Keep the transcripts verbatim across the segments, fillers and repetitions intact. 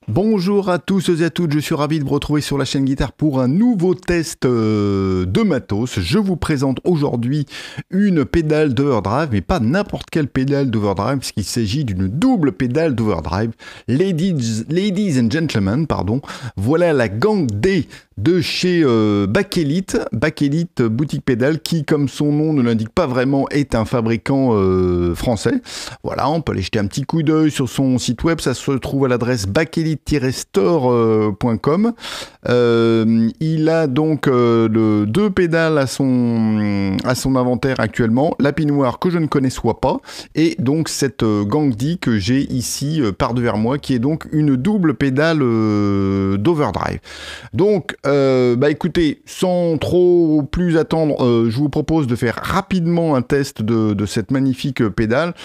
Bonjour à tous et à toutes, je suis ravi de vous retrouver sur la chaîne Guitare pour un nouveau test euh, de matos. Je vous présente aujourd'hui une pédale d'overdrive, mais pas n'importe quelle pédale d'overdrive, puisqu'il s'agit d'une double pédale d'overdrive. Ladies, ladies and gentlemen, pardon, voilà la Gang D de chez euh, Bakelite, Bakelite boutique pédale, qui, comme son nom ne l'indique pas vraiment, est un fabricant euh, français. Voilà, on peut aller jeter un petit coup d'œil sur son site web, ça se trouve à l'adresse bakelite tiret store point com. Euh, il a donc euh, le, deux pédales à son, à son inventaire actuellement, la Pinoire que je ne connais soit pas, et donc cette euh, Gang D que j'ai ici euh, par devers moi, qui est donc une double pédale euh, d'overdrive. Donc, euh, bah écoutez, sans trop plus attendre, euh, je vous propose de faire rapidement un test de, de cette magnifique pédale.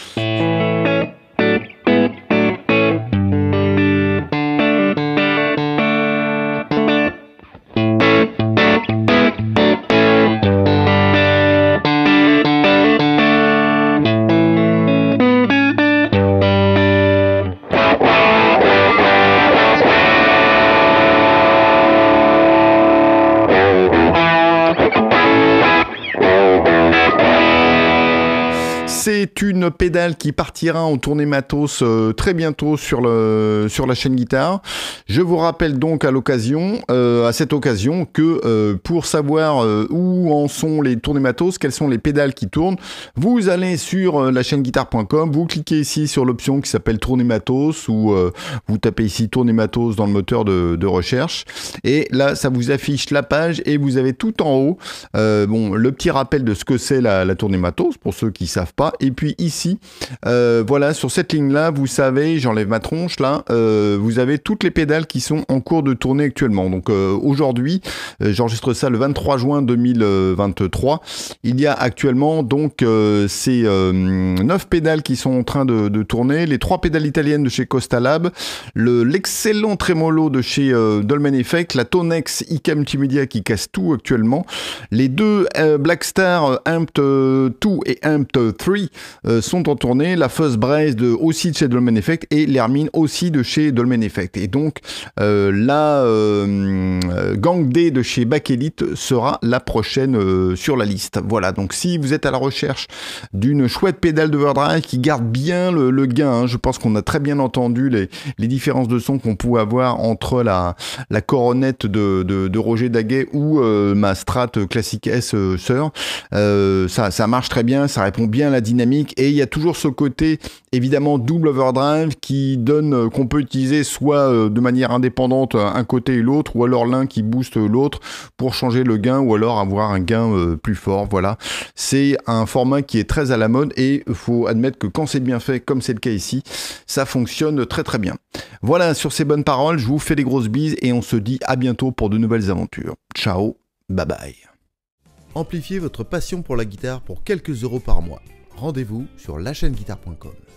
C'est une pédale qui partira en tournée matos euh, très bientôt sur, le, sur la chaîne Guitare. Je vous rappelle donc à l'occasion, euh, à cette occasion, que euh, pour savoir euh, où en sont les tournées matos, quelles sont les pédales qui tournent, vous allez sur euh, la chaîne guitare point com, vous cliquez ici sur l'option qui s'appelle tournée matos, ou euh, vous tapez ici tournée matos dans le moteur de, de recherche, et là ça vous affiche la page et vous avez tout en haut euh, bon, le petit rappel de ce que c'est la, la tournée matos pour ceux qui ne savent pas. Et puis ici, euh, voilà, sur cette ligne-là, vous savez, j'enlève ma tronche là, euh, vous avez toutes les pédales qui sont en cours de tournée actuellement. Donc euh, aujourd'hui, euh, j'enregistre ça le vingt-trois juin deux mille vingt-trois. Il y a actuellement donc euh, ces euh, neuf pédales qui sont en train de, de tourner, les trois pédales italiennes de chez Costa Lab, le, l'excellent Tremolo de chez euh, Dolmen Effect, la Tonex I K Multimedia qui casse tout actuellement, les deux euh, Blackstar euh, Amped deux et Amped trois Euh, sont en tournée, la Fuzz Brace de, aussi de chez Dolmen Effect, et l'Hermine aussi de chez Dolmen Effect. Et donc euh, la euh, Gang D de chez Bakelite sera la prochaine euh, sur la liste. Voilà, donc si vous êtes à la recherche d'une chouette pédale d'overdrive qui garde bien le, le gain, hein, je pense qu'on a très bien entendu les, les différences de son qu'on pouvait avoir entre la, la coronette de, de, de Roger Daguet ou euh, ma Strat Classic S euh, Sœur. Euh, ça, ça marche très bien, ça répond bien à la dynamique, et il y a toujours ce côté évidemment double overdrive qui donne euh, qu'on peut utiliser soit euh, de manière indépendante un côté et l'autre, ou alors l'un qui booste l'autre pour changer le gain, ou alors avoir un gain euh, plus fort. Voilà, c'est un format qui est très à la mode, et il faut admettre que quand c'est bien fait, comme c'est le cas ici, ça fonctionne très très bien. Voilà, sur ces bonnes paroles, je vous fais des grosses bises et on se dit à bientôt pour de nouvelles aventures. Ciao, bye bye. Amplifiez votre passion pour la guitare pour quelques euros par mois. Rendez-vous sur la chaîne guitare point com.